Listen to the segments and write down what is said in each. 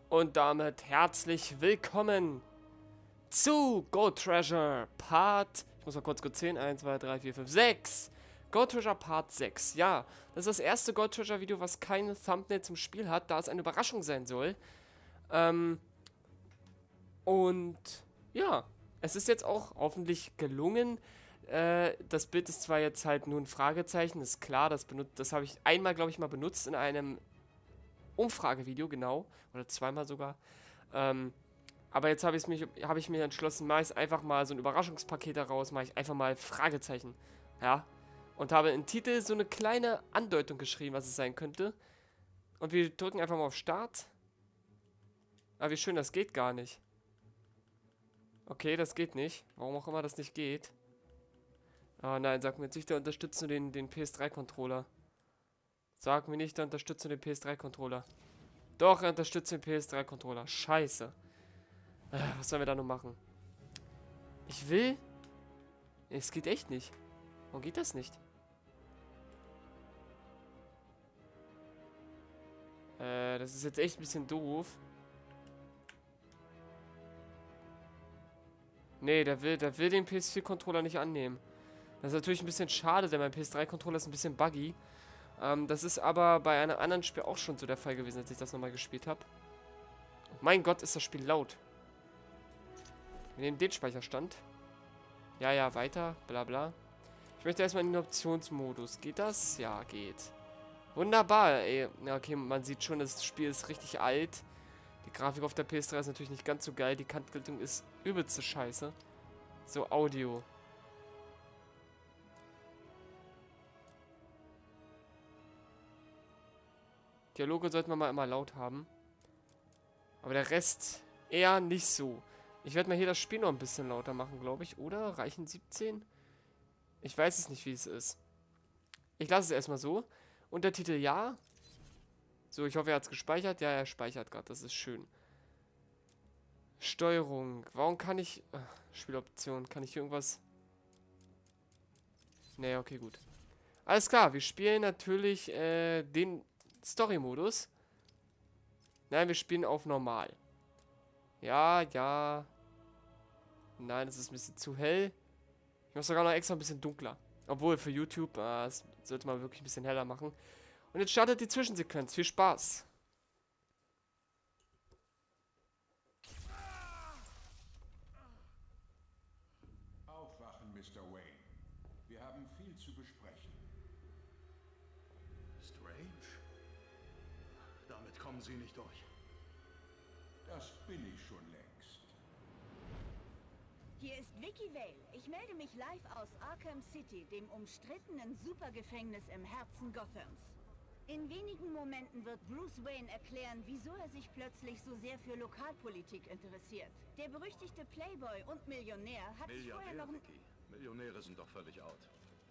Und damit herzlich willkommen zu Gold Treasure Part... Ich muss mal kurz zählen. 1, 2, 3, 4, 5, 6. Gold Treasure Part 6. Ja, das ist das erste Gold Treasure Video, was keine Thumbnail zum Spiel hat, da es eine Überraschung sein soll. Und ja, es ist jetzt auch hoffentlich gelungen. Das Bild ist zwar jetzt halt nur ein Fragezeichen, ist klar, das habe ich einmal, glaube ich, mal benutzt in einem Umfragevideo, genau. Oder zweimal sogar. Aber jetzt habe ich mir entschlossen, mache ich einfach mal so ein Überraschungspaket daraus, mache ich einfach mal Fragezeichen. Ja. Und habe im Titel so eine kleine Andeutung geschrieben, was es sein könnte. Und wir drücken einfach mal auf Start. Aber wie schön, das geht gar nicht. Okay, das geht nicht. Warum auch immer das nicht geht. Oh nein, sag mir jetzt nicht, der unterstützt nur den PS3-Controller. Sag mir nicht, der unterstützt nur den PS3-Controller. Doch, er unterstützt den PS3-Controller. Scheiße. Was sollen wir da nur machen? Ich will... Es geht echt nicht. Warum geht das nicht? Das ist jetzt echt ein bisschen doof. Nee, der will den PS4-Controller nicht annehmen. Das ist natürlich ein bisschen schade, denn mein PS3-Controller ist ein bisschen buggy. Das ist aber bei einem anderen Spiel auch schon so der Fall gewesen, als ich das nochmal gespielt habe. Mein Gott, ist das Spiel laut. Wir nehmen den Speicherstand. Ja, ja, weiter, bla bla. Ich möchte erstmal in den Optionsmodus. Geht das? Ja, geht. Wunderbar, ey. Ja, okay, man sieht schon, das Spiel ist richtig alt. Die Grafik auf der PS3 ist natürlich nicht ganz so geil. Die Kantgeltung ist übelste Scheiße. So, Audio. Dialoge sollten wir mal immer laut haben. Aber der Rest eher nicht so. Ich werde mal hier das Spiel noch ein bisschen lauter machen, glaube ich. Oder? Reichen 17? Ich weiß es nicht, wie es ist. Ich lasse es erstmal so. Untertitel ja. So, ich hoffe, er hat es gespeichert. Ja, er speichert gerade. Das ist schön. Steuerung. Warum kann ich... Spieloption. Kann ich hier irgendwas... Nee, okay, gut. Alles klar, wir spielen natürlich den Story-Modus. Nein, wir spielen auf normal. Ja, ja. Nein, das ist ein bisschen zu hell. Ich mache sogar noch extra ein bisschen dunkler. Obwohl, für YouTube, das sollte man wirklich ein bisschen heller machen. Und jetzt startet die Zwischensequenz. Viel Spaß. Aufwachen, Mr. Wayne. Wir haben viel zu besprechen. Strange? Damit kommen Sie nicht durch. Das bin ich schon längst. Hier ist Vicky Vale. Ich melde mich live aus Arkham City, dem umstrittenen Supergefängnis im Herzen Gothams. In wenigen Momenten wird Bruce Wayne erklären, wieso er sich plötzlich so sehr für Lokalpolitik interessiert. Der berüchtigte Playboy und Millionär hat sich vorher noch... Milliardär, Vicky. Millionäre sind doch völlig out.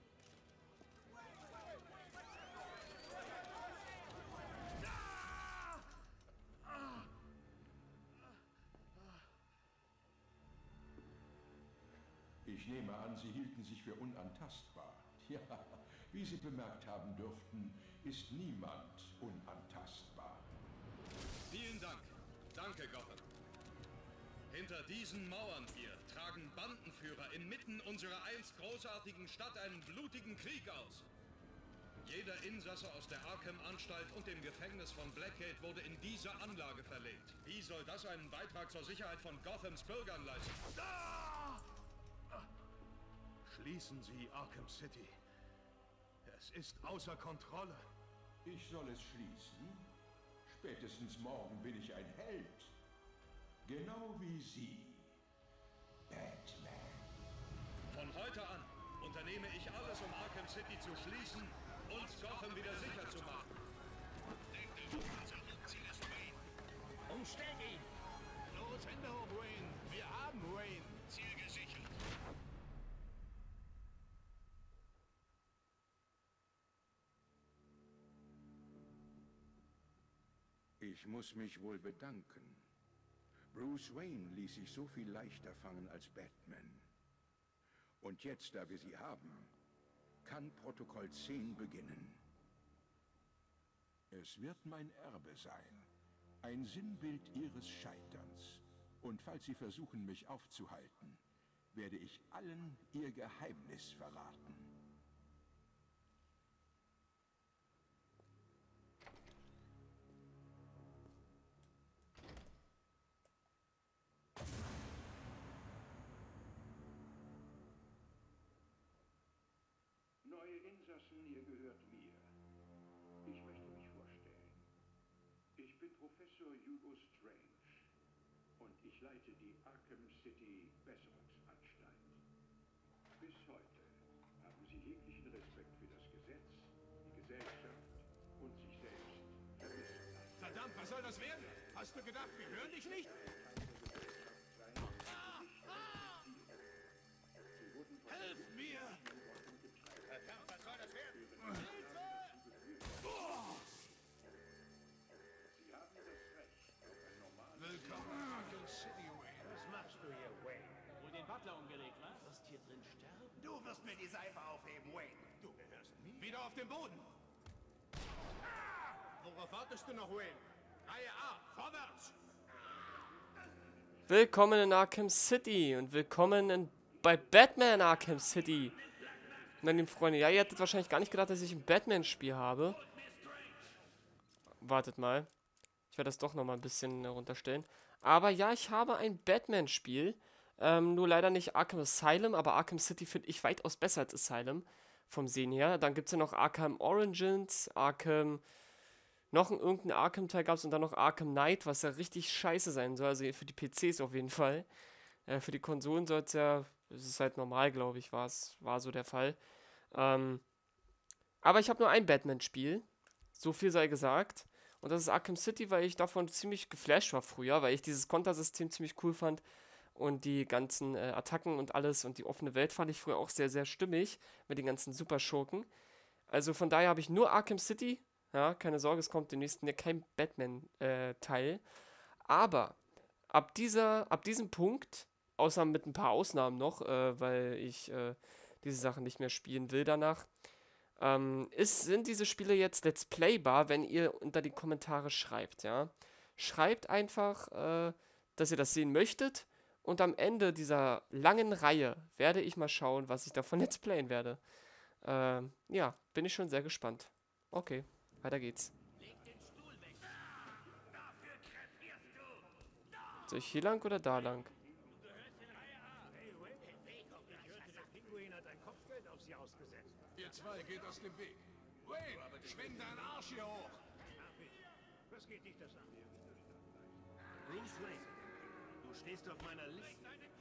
Ich nehme an, Sie hielten sich für unantastbar. Ja, wie Sie bemerkt haben dürften, ist niemand unantastbar. Vielen Dank. Danke, Gotham. Hinter diesen Mauern hier tragen Bandenführer inmitten unserer einst großartigen Stadt einen blutigen Krieg aus. Jeder Insasse aus der Arkham-Anstalt und dem Gefängnis von Blackgate wurde in diese Anlage verlegt. Wie soll das einen Beitrag zur Sicherheit von Gothams Bürgern leisten? Schließen Sie Arkham City. Es ist außer Kontrolle. Ich soll es schließen? Spätestens morgen bin ich ein Held. Genau wie Sie, Batman. Von heute an unternehme ich alles, um Arkham City zu schließen und Gotham wieder sicher zu machen. Umstellt ihn! Los, Hände hoch, Wayne! Wir haben Wayne! Ziel gesichert! Ich muss mich wohl bedanken. Bruce Wayne ließ sich so viel leichter fangen als Batman. Und jetzt, da wir sie haben, kann Protokoll 10 beginnen. Es wird mein Erbe sein. Ein Sinnbild ihres Scheiterns. Und falls sie versuchen, mich aufzuhalten, werde ich allen ihr Geheimnis verraten. Neue Insassen, ihr gehört mir. Ich möchte mich vorstellen. Ich bin Professor Hugo Strange und ich leite die Arkham City Besserungsanstalt. Bis heute haben Sie jeglichen Respekt für das Gesetz, die Gesellschaft und sich selbst vermissen lassen. Verdammt, was soll das werden? Hast du gedacht, wir hören dich nicht? Helf mir! Verdammt, was soll das werden? Sie haben das Recht auf ein normales Willkommen in Arkham City, Wayne. Was machst du hier, Wayne? Wohl den Butler umgelegt, was? Wirst hier drin sterben? Du wirst mir die Seife aufheben, Wayne. Du gehörst mir. Wieder auf den Boden. Worauf wartest du noch, Wayne? Reihe A, vorwärts! Willkommen in Arkham City und willkommen bei Batman Arkham City. Meine lieben Freunde, ja, ihr hättet wahrscheinlich gar nicht gedacht, dass ich ein Batman-Spiel habe. Wartet mal. Ich werde das doch nochmal ein bisschen runterstellen. Aber ja, ich habe ein Batman-Spiel. Nur leider nicht Arkham Asylum, aber Arkham City finde ich weitaus besser als Asylum. Vom Sehen her. Dann gibt es ja noch Arkham Origins, Arkham... Noch irgendein Arkham-Teil gab es und dann noch Arkham Knight, was ja richtig scheiße sein soll. Also für die PCs auf jeden Fall. Für die Konsolen soll es ja... Es ist halt normal, glaube ich, war so der Fall. Aber ich habe nur ein Batman-Spiel. So viel sei gesagt. Und das ist Arkham City, weil ich davon ziemlich geflasht war früher, weil ich dieses Kontersystem ziemlich cool fand. Und die ganzen Attacken und alles und die offene Welt fand ich früher auch sehr, sehr stimmig. Mit den ganzen Superschurken. Also von daher habe ich nur Arkham City. Ja, keine Sorge, es kommt demnächst kein Batman-Teil. Aber ab diesem Punkt, außer mit ein paar Ausnahmen noch, weil ich diese Sachen nicht mehr spielen will danach, sind diese Spiele jetzt Let's Playbar, wenn ihr unter die Kommentare schreibt, ja. Schreibt einfach, dass ihr das sehen möchtet und am Ende dieser langen Reihe werde ich mal schauen, was ich davon Let's Playen werde. Ja, bin ich schon sehr gespannt. Okay, weiter geht's. Soll ich hier lang oder da lang? Ihr zwei geht aus dem Weg. Wayne, schwing deinen Arsch hier hoch. Was geht dich das an? Bruce Wayne, du stehst auf meiner Liste.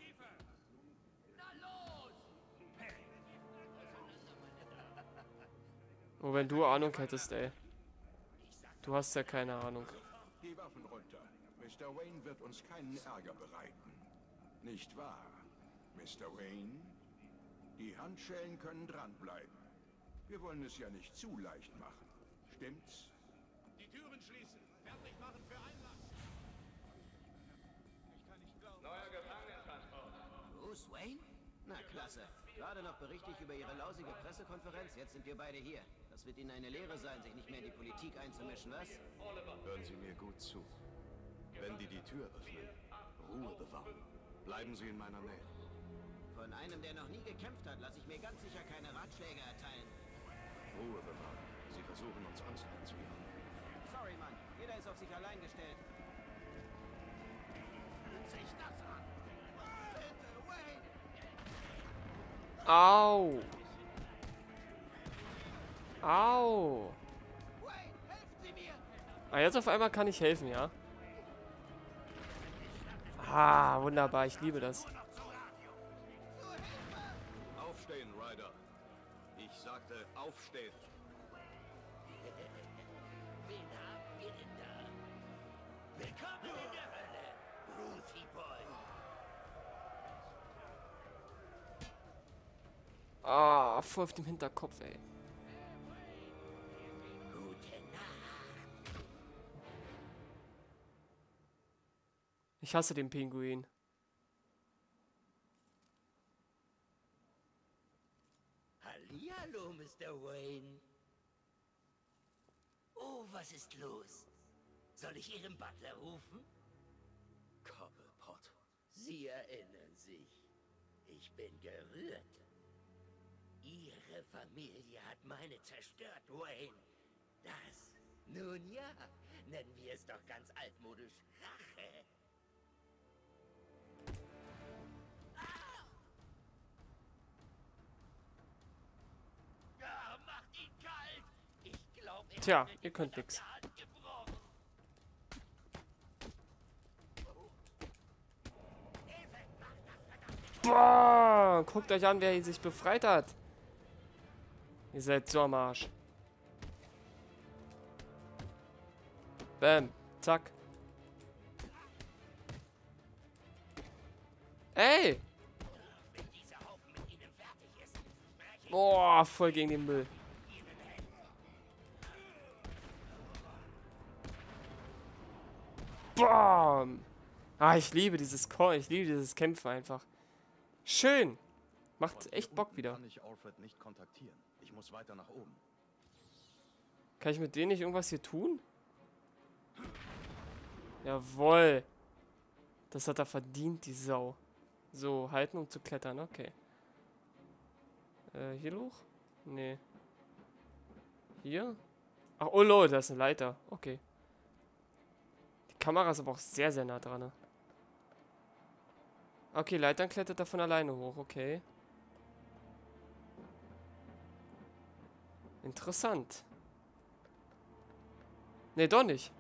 Oh, wenn du Ahnung hättest, ey. Du hast ja keine Ahnung. Die Waffen runter. Mr. Wayne wird uns keinen Ärger bereiten. Nicht wahr, Mr. Wayne? Die Handschellen können dranbleiben. Wir wollen es ja nicht zu leicht machen. Stimmt's? Die Türen schließen. Fertig machen für Einlass. Ich kann nicht glauben. Neuer Gefangenentransport. Bruce Wayne? Na klasse. Gerade noch berichte ich über Ihre lausige Pressekonferenz. Jetzt sind wir beide hier. Das wird Ihnen eine Lehre sein, sich nicht mehr in die Politik einzumischen, was? Hören Sie mir gut zu. Wenn die Tür öffnen, Ruhe bewahren. Bleiben Sie in meiner Nähe. Von einem, der noch nie gekämpft hat, lasse ich mir ganz sicher keine Ratschläge erteilen. Ruhe bewahren. Sie versuchen uns Angst einzujagen. Sorry, Mann. Jeder ist auf sich allein gestellt. Sich das an! Bitte, Wayne! Au! Au! Wayne, helfen Sie mir! Ah, jetzt auf einmal kann ich helfen, ja? Ah, wunderbar, ich liebe das. Aufstehen, Ryder. Ich sagte aufstehen. Wen haben wir denn da? Willkommen in der Hölle, Ruthie Boy. Ah, voll auf dem Hinterkopf, ey. Gute Nacht. Ich hasse den Pinguin. Hallihallo, Mr. Wayne. Oh, was ist los? Soll ich Ihren Butler rufen? Cobblepot. Sie erinnern sich. Ich bin gerührt. Ihre Familie hat meine zerstört, Wayne. Das, nun ja, nennen wir es doch ganz altmodisch Rache. Ah, macht ihn kalt! Ich glaube, Tja, ihr könnt nix. Boah, guckt euch an, wer sich befreit hat. Ihr seid so am Arsch. Bam, zack. Ey! Boah, voll gegen den Müll. Bam! Ah, ich liebe dieses Kämpfen einfach. Schön. Macht echt Bock wieder. Kann ich Alfred nicht kontaktieren. Ich muss weiter nach oben. Kann ich mit denen nicht irgendwas hier tun? Jawohl. Das hat er verdient, die Sau. So, halten, um zu klettern. Okay. Hier hoch? Nee. Hier? Ach, oh lol, da ist eine Leiter. Okay. Die Kamera ist aber auch sehr, sehr nah dran. Ne? Okay, Leitern klettert er von alleine hoch. Okay. Interessant. Nee, doch nicht.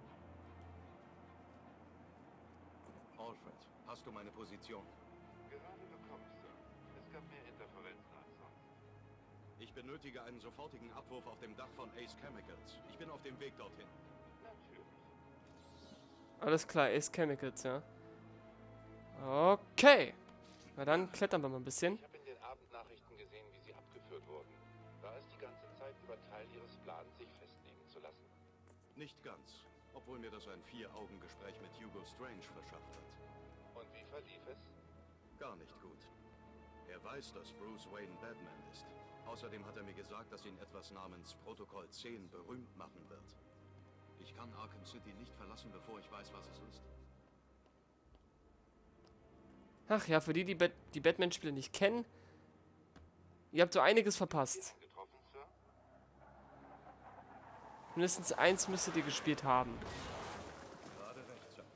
Alfred, hast du meine Position? Gerade bekommen, Sir. Es gab mehr Interferenzen als sonst. Ich benötige einen sofortigen Abwurf auf dem Dach von Ace Chemicals. Ich bin auf dem Weg dorthin. Natürlich. Alles klar, Ace Chemicals, ja. Okay. Na dann klettern wir mal ein bisschen. Ich habe in den Abendnachrichten gesehen, wie sie abgeführt wurden. War es die ganze Zeit über Teil ihres Plans, sich festnehmen zu lassen? Nicht ganz. Obwohl mir das ein 4-Augen-Gespräch mit Hugo Strange verschafft hat. Und wie verlief es? Gar nicht gut. Er weiß, dass Bruce Wayne Batman ist. Außerdem hat er mir gesagt, dass ihn etwas namens Protokoll 10 berühmt machen wird. Ich kann Arkham City nicht verlassen, bevor ich weiß, was es ist. Ach ja, für die, die Batman-Spiele nicht kennen, ihr habt so einiges verpasst. Getroffen, Sir? Mindestens eins müsstet ihr gespielt haben. Gerade rechtzeitig.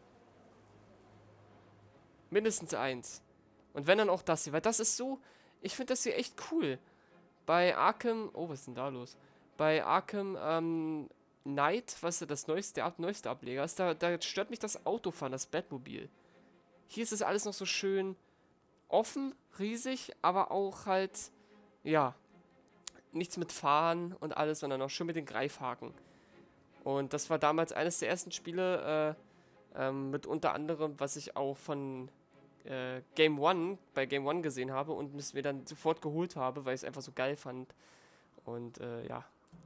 Mindestens eins. Und wenn dann auch das hier, weil das ist so, ich finde das hier echt cool. Bei Arkham, oh, was ist denn da los? Bei Arkham Knight, was ist das neueste, der neueste Ableger ist, da stört mich das Autofahren, das Batmobil. Hier ist das alles noch so schön offen, riesig, aber auch halt, ja, nichts mit Fahren und alles, sondern auch schön mit den Greifhaken. Und das war damals eines der ersten Spiele, mit unter anderem, was ich auch von bei Game One gesehen habe und es mir dann sofort geholt habe, weil ich es einfach so geil fand. Und ja.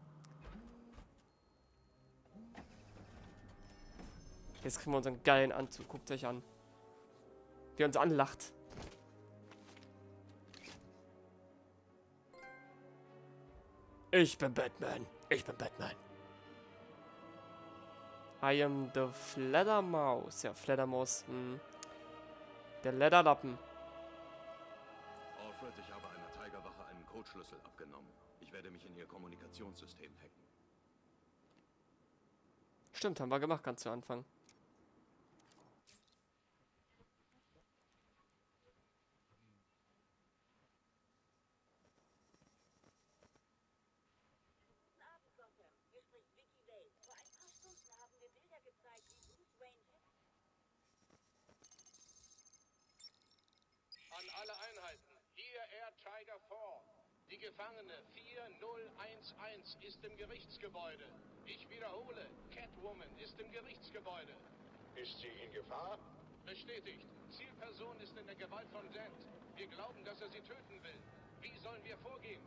Jetzt kriegen wir unseren geilen Anzug. Guckt euch an. Der uns anlacht. Ich bin Batman. Ich bin Batman. I am the Fledermaus. Ja, Fledermaus. Der Lederlappen. Alfred, ich habe einer Tigerwache einen Codeschlüssel abgenommen. Ich werde mich in ihr Kommunikationssystem hacken. Stimmt, haben wir gemacht ganz zu Anfang. An alle Einheiten, hier Air Tiger 4. Die Gefangene 4011 ist im Gerichtsgebäude. Ich wiederhole, Catwoman ist im Gerichtsgebäude. Ist sie in Gefahr? Bestätigt. Zielperson ist in der Gewalt von Dent. Wir glauben, dass er sie töten will. Wie sollen wir vorgehen?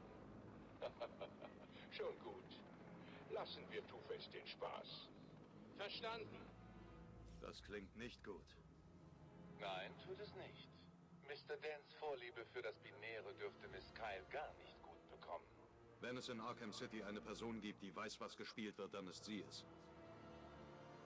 Schon gut. Lassen wir Two-Face den Spaß. Verstanden. Das klingt nicht gut. Nein, tut es nicht. Mr. Dents Vorliebe für das Binäre dürfte Miss Kyle gar nicht gut bekommen. Wenn es in Arkham City eine Person gibt, die weiß, was gespielt wird, dann ist sie es.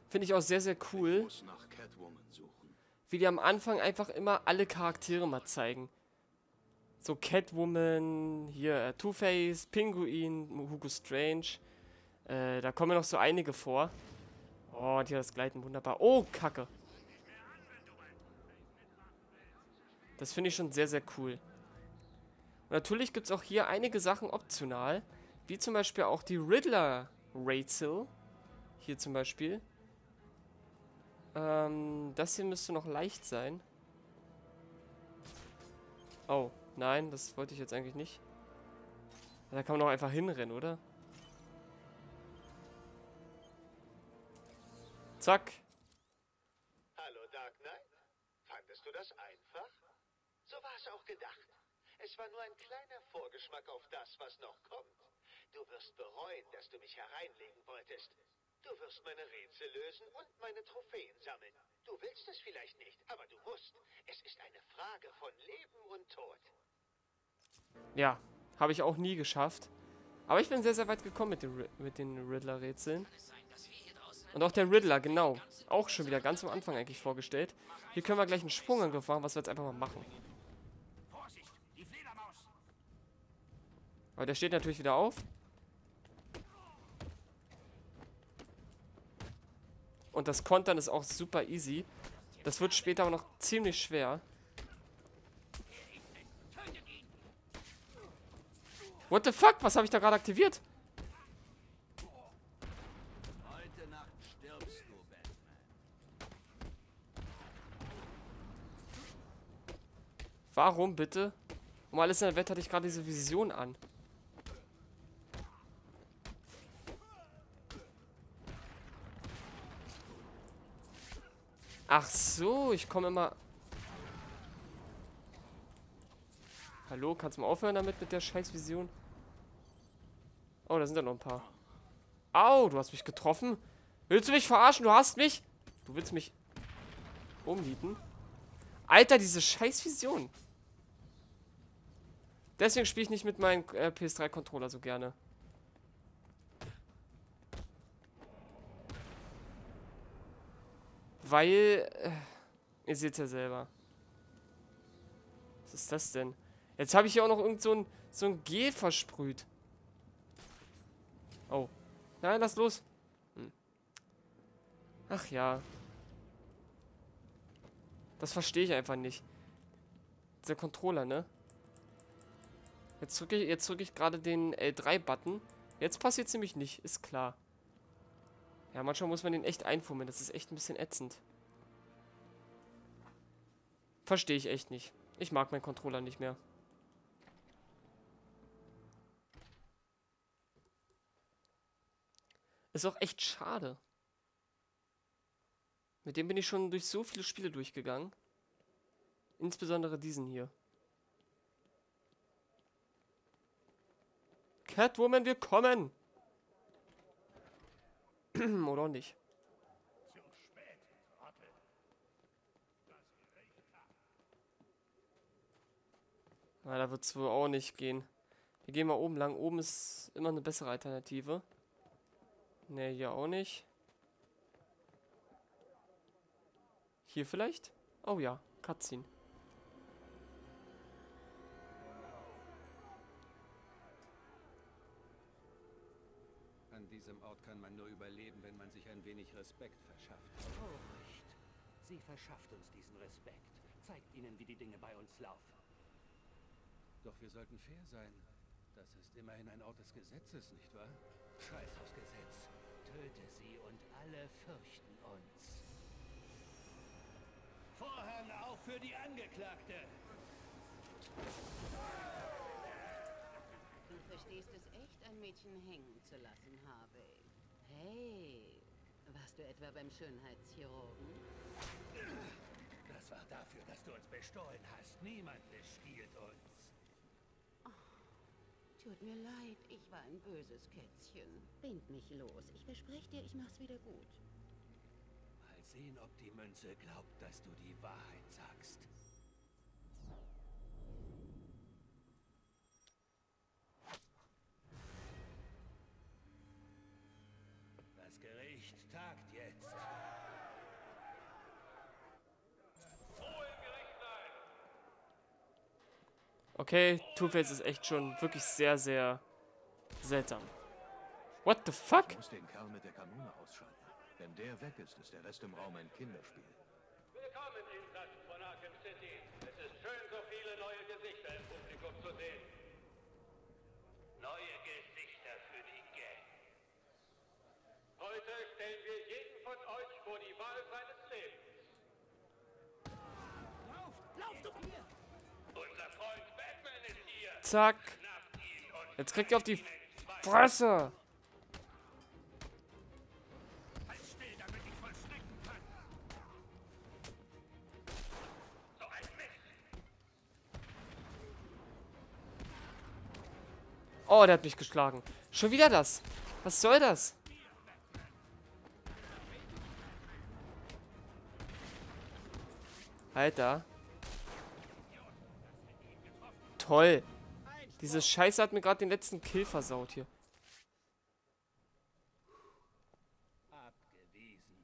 Finde ich auch sehr, sehr cool. Ich muss nach Catwoman suchen. Wie die am Anfang einfach immer alle Charaktere mal zeigen. So Catwoman, hier Two-Face, Pinguin, Hugo Strange. Da kommen noch so einige vor. Oh, und hier das Gleiten wunderbar. Oh, Kacke. Das finde ich schon sehr, sehr cool. Und natürlich gibt es auch hier einige Sachen optional. Wie zum Beispiel auch die Riddler-Rätsel. Hier zum Beispiel. Das hier müsste noch leicht sein. Oh, nein, das wollte ich jetzt eigentlich nicht. Da kann man doch einfach hinrennen, oder? Zack. Hallo, Dark Knight. Fandest du das einfach? So war es auch gedacht. Es war nur ein kleiner Vorgeschmack auf das, was noch kommt. Du wirst bereuen, dass du mich hereinlegen wolltest. Du wirst meine Rätsel lösen und meine Trophäen sammeln. Du willst es vielleicht nicht, aber du musst. Es ist eine Frage von Leben und Tod. Ja, habe ich auch nie geschafft. Aber ich bin sehr, sehr weit gekommen mit den Riddler-Rätseln. Und auch der Riddler, genau. Auch schon wieder ganz am Anfang eigentlich vorgestellt. Hier können wir gleich einen Sprungangriff machen, was wir jetzt einfach mal machen. Aber der steht natürlich wieder auf. Und das Kontern ist auch super easy. Das wird später aber noch ziemlich schwer. What the fuck? Was habe ich da gerade aktiviert? Heute Nacht stirbst du, Batman. Warum bitte? Um alles in der Welt hatte ich gerade diese Vision an. Ach so, ich komme immer... Hallo, kannst du mal aufhören damit mit der Scheißvision? Oh, da sind ja noch ein paar. Au, du hast mich getroffen. Willst du mich verarschen? Du hast mich... Du willst mich umnieten? Alter, diese Scheißvision. Deswegen spiele ich nicht mit meinem PS3-Controller so gerne. Weil... ihr seht ja selber. Was ist das denn? Jetzt habe ich hier auch noch irgend so ein Gel versprüht. Oh. Nein, lass los. Ach ja. Das verstehe ich einfach nicht. Dieser Controller, ne? Jetzt drücke ich gerade den L3-Button. Jetzt passiert es nämlich nicht, ist klar. Ja, manchmal muss man den echt einfummeln. Das ist echt ein bisschen ätzend. Verstehe ich echt nicht. Ich mag meinen Controller nicht mehr. Ist auch echt schade. Mit dem bin ich schon durch so viele Spiele durchgegangen. Insbesondere diesen hier. Catwoman, wir kommen! Oder auch nicht. Na, da wird es wohl auch nicht gehen. Wir gehen mal oben lang. Oben ist immer eine bessere Alternative. Ne, hier auch nicht. Hier vielleicht? Oh ja, Cutscene. An diesem Ort kann man nur überleben, wenn man sich ein wenig Respekt verschafft. Furcht. Sie verschafft uns diesen Respekt. Zeigt ihnen, wie die Dinge bei uns laufen. Doch wir sollten fair sein. Das ist immerhin ein Ort des Gesetzes, nicht wahr? Scheiß aufs Gesetz. Töte sie und alle fürchten uns. Vorhang auf für die Angeklagte! Du verstehst es echt, ein Mädchen hängen zu lassen, Harvey. Hey, warst du etwa beim Schönheitschirurgen? Das war dafür, dass du uns bestohlen hast. Niemand bestiehlt uns. Tut mir leid, ich war ein böses Kätzchen. Bind mich los. Ich verspreche dir, ich mach's wieder gut. Mal sehen, ob die Münze glaubt, dass du die Wahrheit sagst. Das Gericht tagt jetzt. Okay, Two-Face ist echt schon wirklich sehr, sehr seltsam. What the fuck? Ich muss den Kerl mit der Kanone ausschalten. Wenn der weg ist, ist der Rest im Raum ein Kinderspiel. Willkommen, Insassen von Arkham City. Es ist schön, so viele neue Gesichter im Publikum zu sehen. Neue Gesichter für die Gang. Heute stellen wir jeden von euch vor die Wahl seines Lebens. Lauft doch hier! Unser Freund Batman ist hier. Zack. Jetzt kriegt ihr auf die Fresse. Halt still, damit ich vollstrecken kann! So ein Mist. Oh, der hat mich geschlagen. Schon wieder das. Was soll das? Alter. Toll. Diese Scheiße hat mir gerade den letzten Kill versaut hier. Abgewiesen.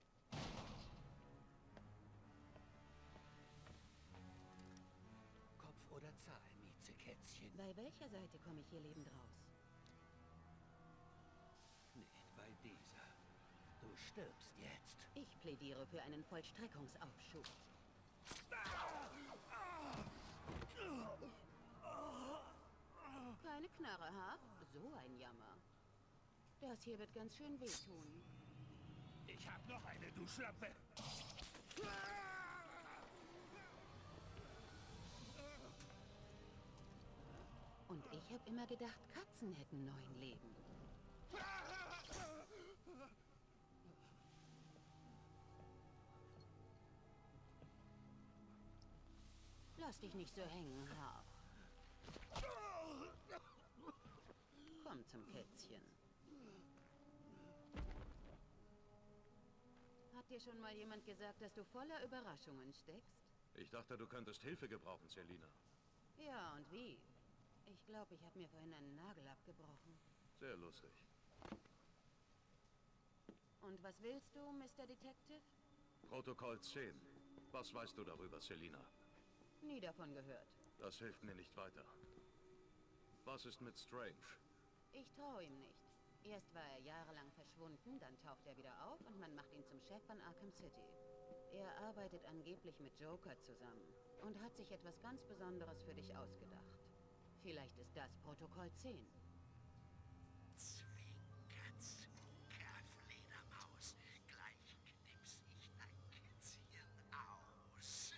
Kopf oder Zahl, Miezekätzchen? Bei welcher Seite komme ich hier lebend raus? Nicht bei dieser. Du stirbst jetzt. Ich plädiere für einen Vollstreckungsaufschub. Keine Knarre, ha? So ein Jammer. Das hier wird ganz schön wehtun. Ich hab noch eine, du Schlappe. Und ich habe immer gedacht, Katzen hätten 9 Leben. Lass dich nicht so hängen, Ha. Komm zum Kätzchen. Hat dir schon mal jemand gesagt, dass du voller Überraschungen steckst? Ich dachte, du könntest Hilfe gebrauchen, Selina. Ja, und wie? Ich glaube, ich habe mir vorhin einen Nagel abgebrochen. Sehr lustig. Und was willst du, Mr. Detective? Protokoll 10. Was weißt du darüber, Selina? Nie davon gehört. Das hilft mir nicht weiter. Was ist mit Strange? Ich traue ihm nicht. Erst war er jahrelang verschwunden, dann taucht er wieder auf und man macht ihn zum Chef von Arkham City. Er arbeitet angeblich mit Joker zusammen und hat sich etwas ganz Besonderes für dich ausgedacht. Vielleicht ist das Protokoll 10. Fledermaus, gleich knips ich dein Kätzchen aus.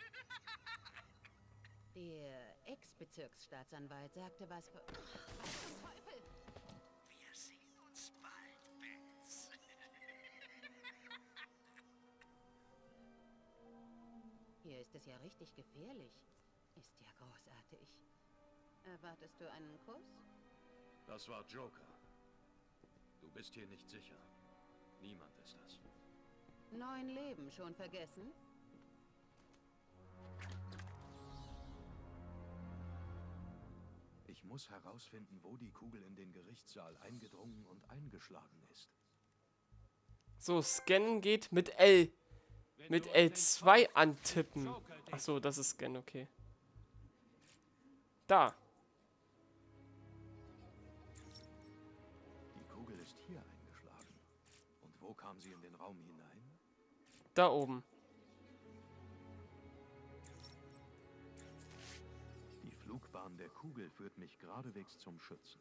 Der Ex-Bezirksstaatsanwalt sagte was für... Was zum Teufel? Wir sehen uns bald, Bats. Hier ist es ja richtig gefährlich. Ist ja großartig. Erwartest du einen Kuss? Das war Joker. Du bist hier nicht sicher. Niemand ist das. 9 Leben schon vergessen? Ich muss herausfinden, wo die Kugel in den Gerichtssaal eingedrungen und eingeschlagen ist. So, scannen geht mit L. Mit L2 antippen. Achso, das ist Scan, okay. Da. Die Kugel ist hier eingeschlagen. Und wo kam sie in den Raum hinein? Da oben. Die Flugbahn der Kugel führt mich geradewegs zum Schützen.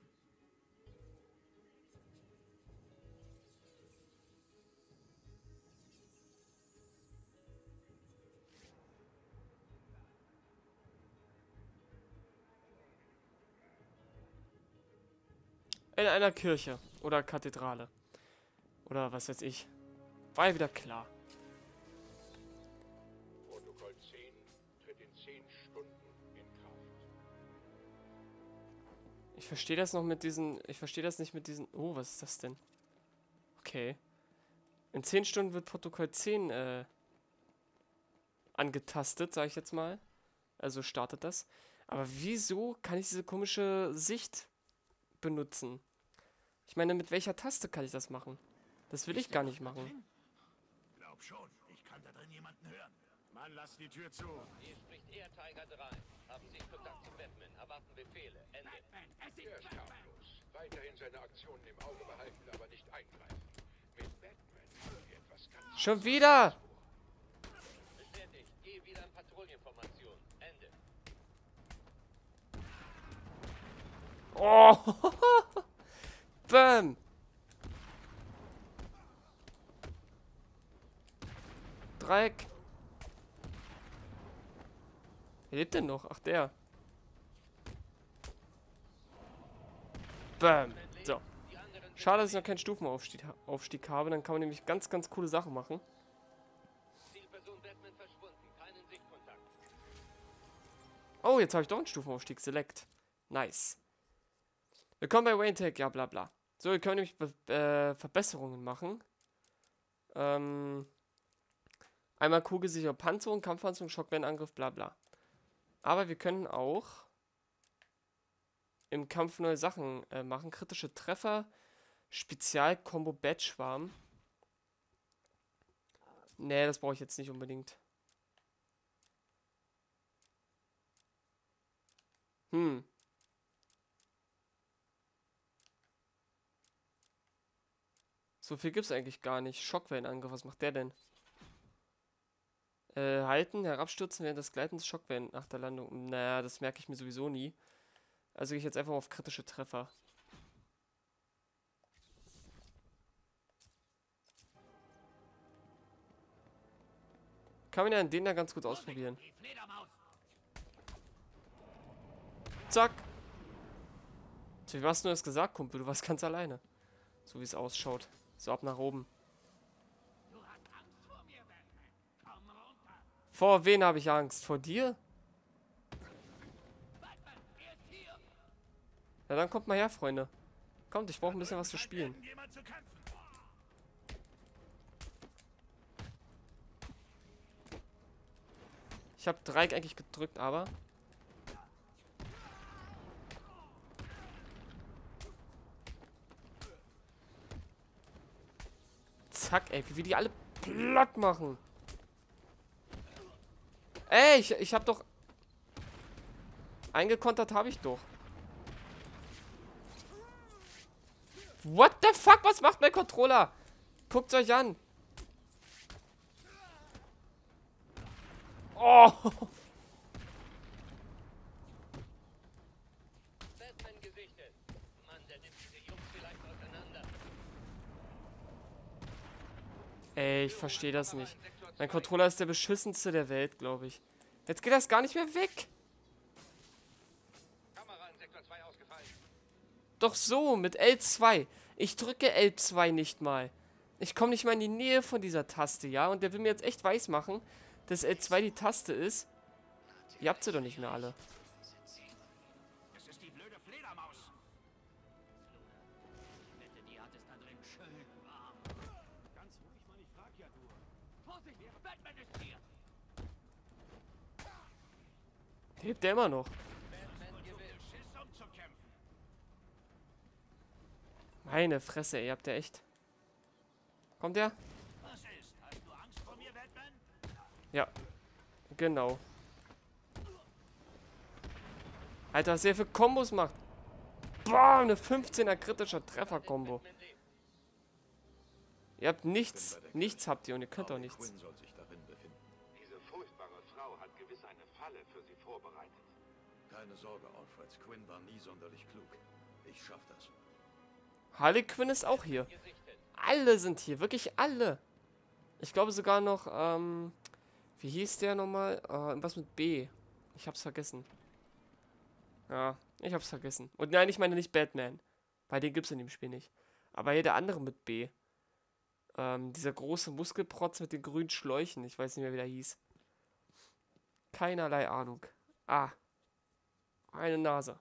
In einer Kirche oder Kathedrale. Oder was weiß ich. War ja wieder klar. Protokoll 10 tritt in 10 Stunden in Kraft. Ich verstehe das noch mit diesen... Ich verstehe das nicht mit diesen... Oh, was ist das denn? Okay. In 10 Stunden wird Protokoll 10 angetastet, sage ich jetzt mal. Also startet das. Aber wieso kann ich diese komische Sicht benutzen? Ich meine, mit welcher Taste kann ich das machen? Das will ich gar nicht machen. Glaub schon, ich kann da drin jemanden hören. Mann, lass die Tür zu. Hier spricht Air Tiger 3. Haben Sie Kontakt zu Batman? Erwarten Befehle. Ende. Er ist harmlos. Weiterhin seine Aktionen im Auge behalten, aber nicht eingreifen. Mit Batman haben wir etwas ganz... Schon wieder! Bestätigt. Gehe wieder in Patrouillenformation. Ende. Oh! Bam! Dreieck. Wer lebt denn noch? Ach, der. Bam. So. Schade, dass ich noch keinen Stufenaufstieg habe. Dann kann man nämlich ganz, ganz coole Sachen machen. Zielperson Batman verschwunden. Keinen Sichtkontakt. Oh, jetzt habe ich doch einen Stufenaufstieg. Select. Nice. Willkommen bei Wayne Tech. Ja, bla bla. So, wir können nämlich Verbesserungen machen. Einmal kugelsichere Panzerung, Kampfpanzerung, Schockwellenangriff, bla bla. Aber wir können auch im Kampf neue Sachen machen. Kritische Treffer, Spezial-Combo-Batschwarm. Nee, das brauche ich jetzt nicht unbedingt. So viel gibt es eigentlich gar nicht. Schockwellenangriff, was macht der denn? Halten, herabstürzen während des Gleitens, Schockwellen nach der Landung. Naja, das merke ich mir sowieso nie. Also gehe ich jetzt einfach mal auf kritische Treffer. Kann man ja in den da ganz gut ausprobieren. Zack. So, wie hast du das gesagt, Kumpel? Du warst ganz alleine. So wie es ausschaut. So, ab nach oben. Vor wen habe ich Angst? Vor dir? Ja, dann kommt mal her, Freunde. Kommt, ich brauche ein bisschen was zu spielen. Ich habe Dreieck eigentlich gedrückt, aber... Zack, ey, wie die alle platt machen. Ey, ich hab doch... Eingekontert habe ich doch. What the fuck? Was macht mein Controller? Guckt's euch an. Oh. Batman gesichtet. Mann, der nimmt diese Jungs vielleicht auseinander. Ey, ich verstehe das nicht. Mein Controller ist der beschissenste der Welt, glaube ich. Jetzt geht das gar nicht mehr weg. Kamera in Sektor 2 ausgefallen. Doch so, mit L2. Ich drücke L2 nicht mal. Ich komme nicht mal in die Nähe von dieser Taste, ja? Und der will mir jetzt echt weiß machen, dass L2 die Taste ist. Ihr habt sie doch nicht mehr alle. Es ist die blöde Fledermaus. Wette, die hat es da drin schön warm. Ganz ruhig, Mann, ich frag ja nur. Vorsicht, Batman ist hier. Lebt der immer noch? Meine Fresse, ey, habt ihr echt. Kommt der? Was ist? Hast du Angst vor mir, Batman? Ja. Genau. Alter, was der für Kombos macht. Boah, eine 15er kritischer Treffer-Kombo. Ihr habt nichts. Nichts habt ihr und ihr könnt auch nichts. Diese furchtbare Frau hat gewiss eine Falle für Sie vorbereitet. Keine Sorge, Alfred. Quinn war nie sonderlich klug. Ich schaff das. Harley Quinn ist auch hier. Alle sind hier, wirklich alle. Ich glaube sogar noch, wie hieß der nochmal? Was mit B. Ich hab's vergessen. Ja, ich hab's vergessen. Und nein, ich meine nicht Batman. Weil den gibt's in dem Spiel nicht. Aber hier der andere mit B. Dieser große Muskelprotz mit den grünen Schläuchen. Ich weiß nicht mehr, wie der hieß. Keinerlei Ahnung. Ah. Eine Nase.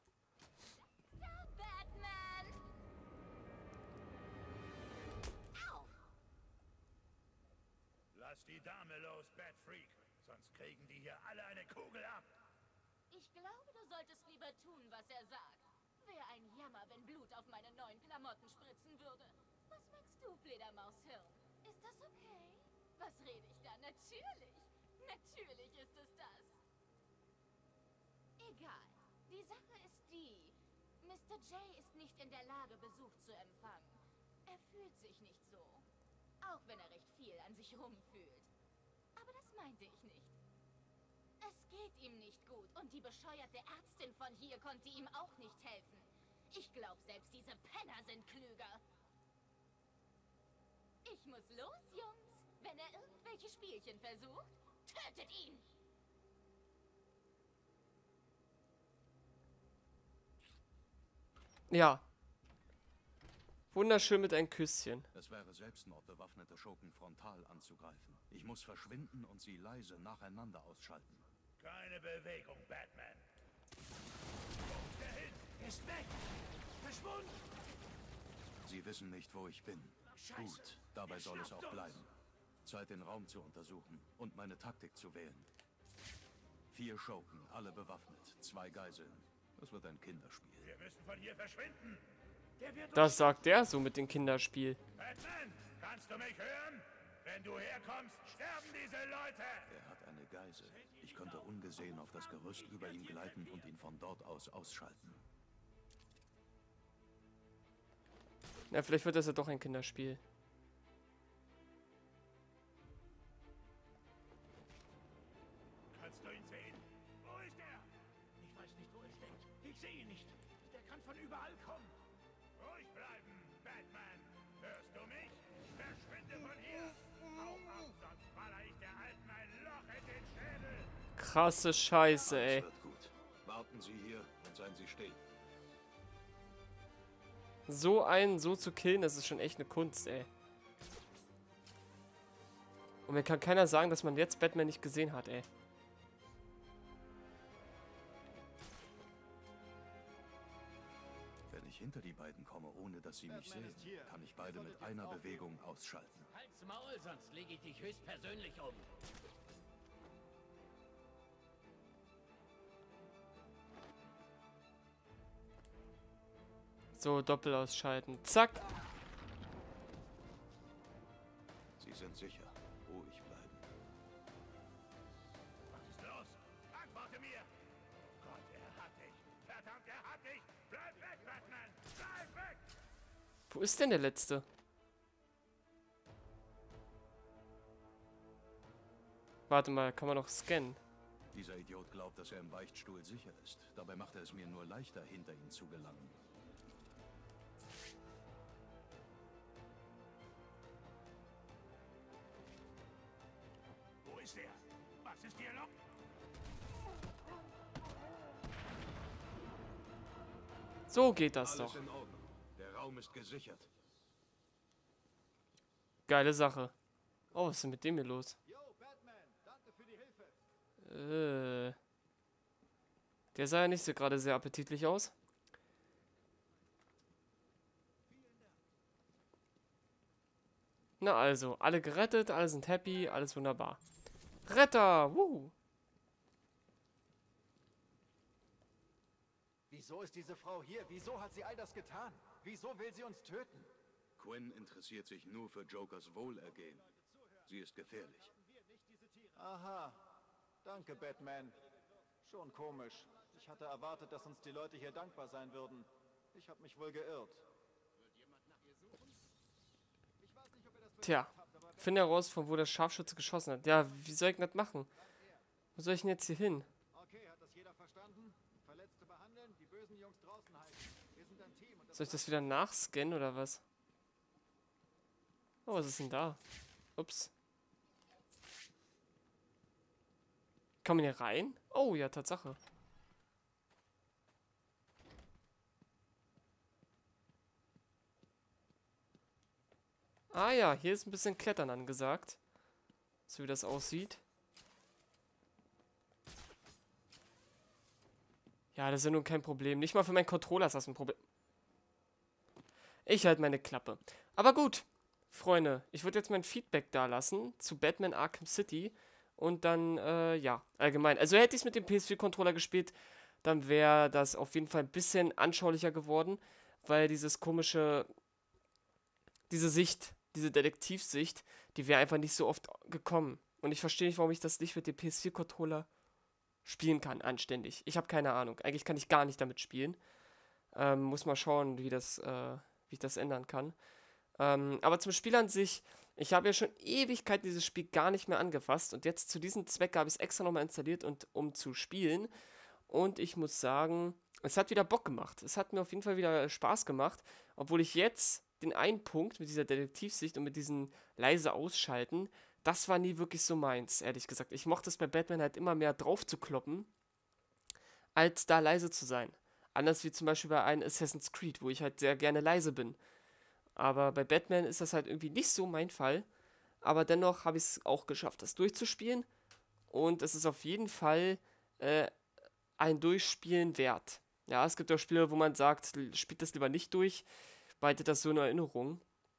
Lass die Dame los, Batfreak. Sonst kriegen die hier alle eine Kugel ab. Ich glaube, du solltest lieber tun, was er sagt. Wäre ein Jammer, wenn Blut auf meine neuen Klamotten spritzen würde. Was magst du, Fledermaushirn? Ist das okay? Was rede ich da? Natürlich. Natürlich ist es das. Egal. Die Sache ist die. Mr. J ist nicht in der Lage, Besuch zu empfangen. Er fühlt sich nicht so. Auch wenn er recht viel an sich rumfühlt. Aber das meinte ich nicht. Es geht ihm nicht gut und die bescheuerte Ärztin von hier konnte ihm auch nicht helfen. Ich glaube, selbst diese Penner sind klüger. Ich muss los, Jungs. Wenn er irgendwelche Spielchen versucht, tötet ihn! Ja. Wunderschön mit ein Küsschen. Es wäre Selbstmord, bewaffnete Schurken frontal anzugreifen. Ich muss verschwinden und sie leise nacheinander ausschalten. Keine Bewegung, Batman. Der Hin ist weg. Verschwunden. Sie wissen nicht, wo ich bin. Scheiße. Gut, dabei soll es auch bleiben. Zeit, den Raum zu untersuchen und meine Taktik zu wählen. 4 Schurken, alle bewaffnet, 2 Geiseln. Das wird ein Kinderspiel. Wir müssen von hier verschwinden. Der wird Das sagt er so mit dem Kinderspiel. Batman, kannst du mich hören? Wenn du herkommst, sterben diese Leute. Er hat eine Geisel. Ich könnte ungesehen auf das Gerüst über ihn gleiten und ihn von dort aus ausschalten. Ja, vielleicht wird das ja doch ein Kinderspiel. Kannst du ihn sehen? Wo ist er? Ich weiß nicht, wo er steckt. Ich sehe ihn nicht. Der kann von überall kommen. Ruhig bleiben, Batman. Hörst du mich? Verschwinde von hier. Hau ab, sonst baller ich der Alten ein Loch in den Schädel. Krasse Scheiße, ey. Das wird gut. Warten Sie hier und seien Sie still. So einen so zu killen, das ist schon echt eine Kunst, ey. Und mir kann keiner sagen, dass man jetzt Batman nicht gesehen hat, ey. Wenn ich hinter die beiden komme, ohne dass sie mich sehen, kann ich beide mit einer Bewegung ausschalten. Halt's Maul, sonst lege ich dich höchstpersönlich um. So, Doppel ausschalten. Zack. Sie sind sicher. Ruhig bleiben. Was ist los? Antworte mir! Gott, er hat dich! Verdammt, er hat dich! Bleib weg, Batman! Bleib weg! Wo ist denn der Letzte? Warte mal, kann man noch scannen? Dieser Idiot glaubt, dass er im Beichtstuhl sicher ist. Dabei macht er es mir nur leichter, hinter ihn zu gelangen. Wo ist er? Was ist hier los? So geht das Alles doch. in Ordnung. Der Raum ist gesichert. Geile Sache. Oh, was ist denn mit dem hier los? Der sah ja nicht so gerade sehr appetitlich aus. Na also, alle gerettet, alle sind happy, alles wunderbar. Retter! Wuhu! Wieso ist diese Frau hier? Wieso hat sie all das getan? Wieso will sie uns töten? Quinn interessiert sich nur für Jokers Wohlergehen. Sie ist gefährlich. Aha. Danke, Batman. Schon komisch. Ich hatte erwartet, dass uns die Leute hier dankbar sein würden. Ich habe mich wohl geirrt. Tja, finde heraus, von wo der Scharfschütze geschossen hat. Ja, wie soll ich das machen? Wo soll ich denn jetzt hier hin? Okay, hat das jeder verstanden? Verletzte behandeln, die bösen Jungs draußen halten. Wir sind ein Team. Soll ich das wieder nachscannen oder was? Oh, was ist denn da? Ups. Kann man hier rein? Oh, ja, Tatsache. Ah ja, hier ist ein bisschen Klettern angesagt. So wie das aussieht. Ja, das ist ja nun kein Problem. Nicht mal für meinen Controller ist das ein Problem. Ich halte meine Klappe. Aber gut, Freunde, ich würde jetzt mein Feedback da lassen zu Batman Arkham City. Und dann, ja, allgemein. Also hätte ich es mit dem PS4-Controller gespielt, dann wäre das auf jeden Fall ein bisschen anschaulicher geworden. Weil dieses komische, diese Sicht, diese Detektivsicht, die wäre einfach nicht so oft gekommen. Und ich verstehe nicht, warum ich das nicht mit dem PS4-Controller spielen kann, anständig. Ich habe keine Ahnung. Eigentlich kann ich gar nicht damit spielen. Muss mal schauen, wie ich das ändern kann. Aber zum Spiel an sich, ich habe ja schon Ewigkeiten dieses Spiel gar nicht mehr angefasst. Und jetzt zu diesem Zweck habe ich es extra nochmal installiert, um zu spielen. Und ich muss sagen, es hat wieder Bock gemacht. Es hat mir auf jeden Fall wieder Spaß gemacht. Obwohl ich jetzt den einen Punkt mit dieser Detektivsicht und mit diesem leise Ausschalten, das war nie wirklich so meins, ehrlich gesagt. Ich mochte es bei Batman halt immer mehr drauf zu kloppen, als da leise zu sein. Anders wie zum Beispiel bei einem Assassin's Creed, wo ich halt sehr gerne leise bin. Aber bei Batman ist das halt irgendwie nicht so mein Fall. Aber dennoch habe ich es auch geschafft, das durchzuspielen. Und es ist auf jeden Fall ein Durchspielen wert. Ja, es gibt auch Spiele, wo man sagt, spielt das lieber nicht durch, behaltet das so in Erinnerung.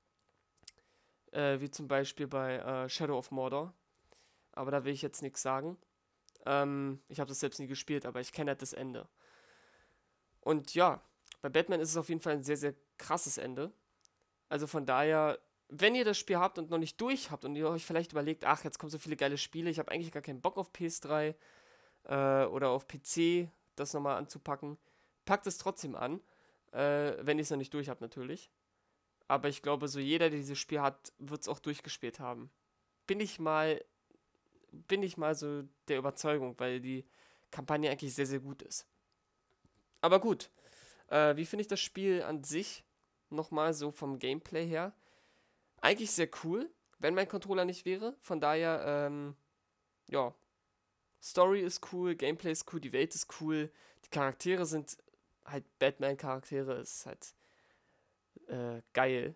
Wie zum Beispiel bei Shadow of Mordor. Aber da will ich jetzt nichts sagen. Ich habe das selbst nie gespielt, aber ich kenne halt das Ende. Und ja, bei Batman ist es auf jeden Fall ein sehr, sehr krasses Ende. Also von daher, wenn ihr das Spiel habt und noch nicht durch habt und ihr euch vielleicht überlegt, ach, jetzt kommen so viele geile Spiele, ich habe eigentlich gar keinen Bock auf PS3 oder auf PC, das nochmal anzupacken, packt es trotzdem an, wenn ihr es noch nicht durch habt natürlich. Aber ich glaube, so jeder, der dieses Spiel hat, wird es auch durchgespielt haben. Bin ich mal so der Überzeugung, weil die Kampagne eigentlich sehr, sehr gut ist. Aber gut, wie finde ich das Spiel an sich nochmal so vom Gameplay her? Eigentlich sehr cool, wenn mein Controller nicht wäre. Von daher, ja, Story ist cool, Gameplay ist cool, die Welt ist cool, die Charaktere sind halt Batman-Charaktere, ist halt geil.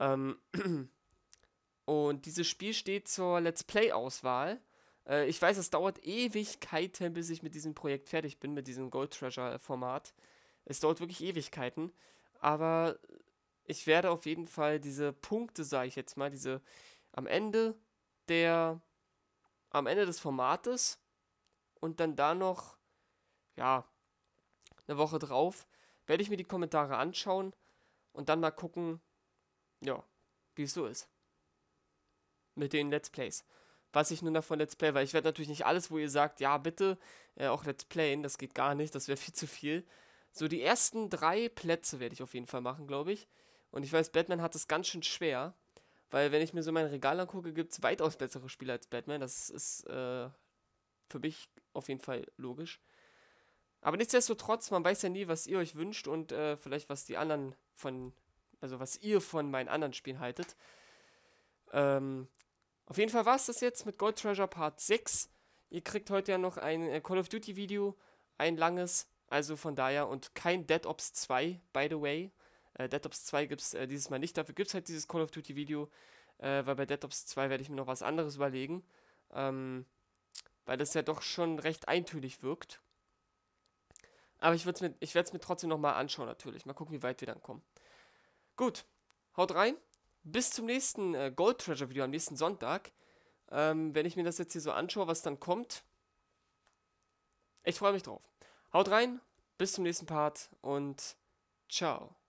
Und dieses Spiel steht zur Let's Play-Auswahl. Ich weiß, es dauert Ewigkeiten, bis ich mit diesem Projekt fertig bin, mit diesem Gold Treasure-Format. Es dauert wirklich Ewigkeiten, aber ich werde auf jeden Fall diese Punkte, sage ich jetzt mal, am Ende des Formates und dann da noch, ja, eine Woche drauf, werde ich mir die Kommentare anschauen und dann mal gucken, ja, wie es so ist. Mit den Let's Plays. Was ich nun davon Let's Play, weil ich werde natürlich nicht alles, wo ihr sagt, ja, bitte, auch Let's Playen, das geht gar nicht, das wäre viel zu viel. So, die ersten 3 Plätze werde ich auf jeden Fall machen, glaube ich. Und ich weiß, Batman hat es ganz schön schwer, weil wenn ich mir so mein Regal angucke, gibt es weitaus bessere Spiele als Batman. Das ist für mich auf jeden Fall logisch. Aber nichtsdestotrotz, man weiß ja nie, was ihr euch wünscht und vielleicht was die anderen was ihr von meinen anderen Spielen haltet. Auf jeden Fall war es das jetzt mit Gold Treasure Part 6. Ihr kriegt heute ja noch ein Call of Duty Video, ein langes, also von daher, und kein Dead Ops 2, by the way. Dead Ops 2 gibt es dieses Mal nicht, dafür gibt es halt dieses Call of Duty Video, weil bei Dead Ops 2 werde ich mir noch was anderes überlegen, weil das ja doch schon recht eintönig wirkt. Aber ich werde es mir trotzdem nochmal anschauen natürlich, mal gucken, wie weit wir dann kommen. Gut, haut rein, bis zum nächsten Gold Treasure Video am nächsten Sonntag, wenn ich mir das jetzt hier so anschaue, was dann kommt. Ich freue mich drauf. Haut rein, bis zum nächsten Part und ciao.